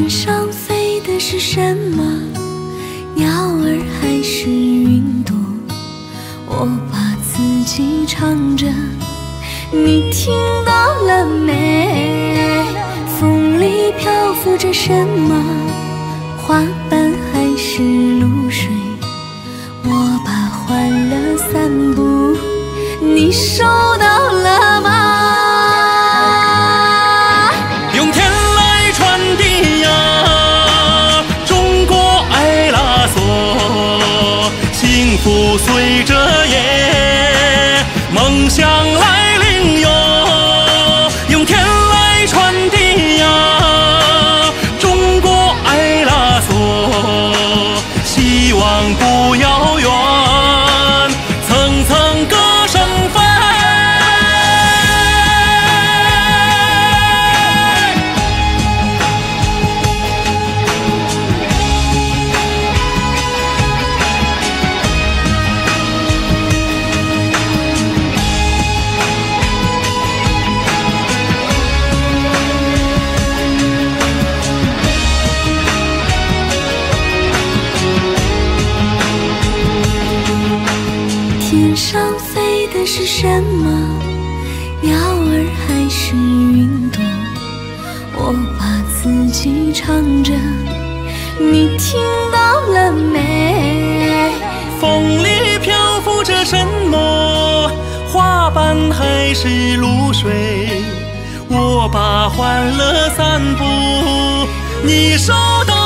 天上飞的是什么？鸟儿还是云朵？我把自己唱着，你听到了没？风里漂浮着什么？花瓣还是露水？我把欢乐散布，你收到了吗？ 用天来传递呀，中国爱拉索，幸福随着夜，梦想来临哟。用天来传递呀，中国爱拉索，希望不遥远，层层歌声飞。 天上飞的是什么？鸟儿还是云朵？我把自己唱着，你听到了没？ 风里漂浮着什么？花瓣还是露水？我把欢乐散布，你收到